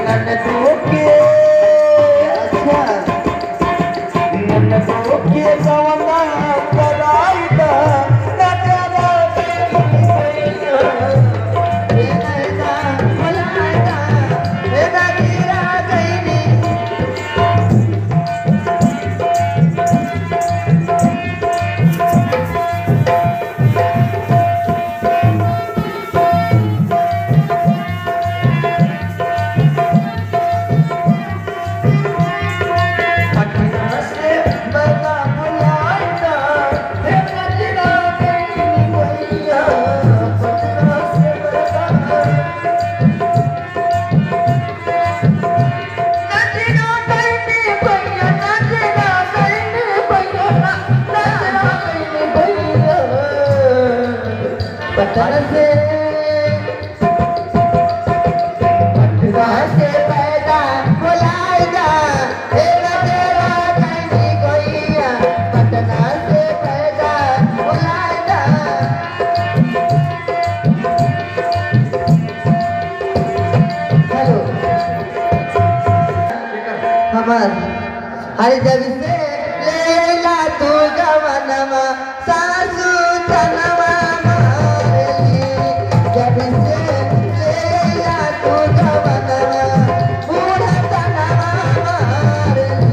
अरे जब से लेला तू गवनमा सासू तनवा मारेली जब से लेला तू गवनमा बूढ़ा तनवा मारेली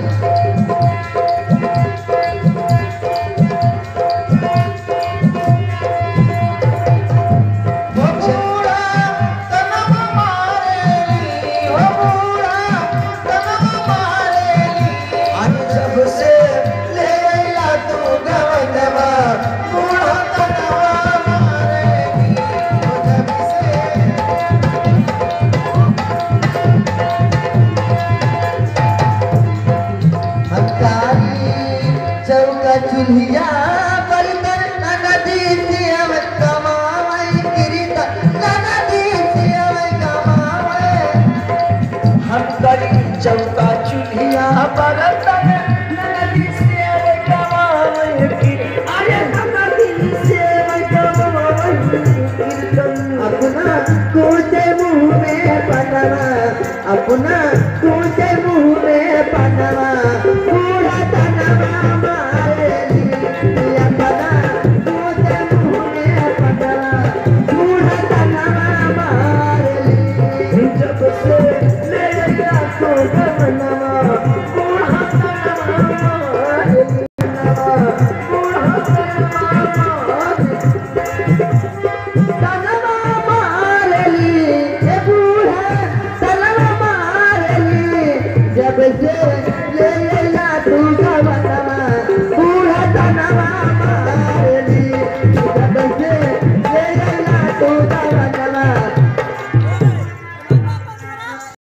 वो बूढ़ा तनवा मारेली वो बूढ़ा तनवा मारेली जब से लेला तू गवनमा बूढ़ा तनवा मारेली जब से हकारी चौका चूल्हिया बर्तन नदी से हम कमावे गिरता नदी से हम कमावे हकारी चौका चूल्हिया बर्तन नदी से हम कमावे अरे नदी से हम कमावे अपना कोते मुंह में पनवा अपना कोते मुंह में पनवा बूढ़ा तनवा मारेली अपना कोते मुंह में पनवा बूढ़ा तनवा मारेली जब से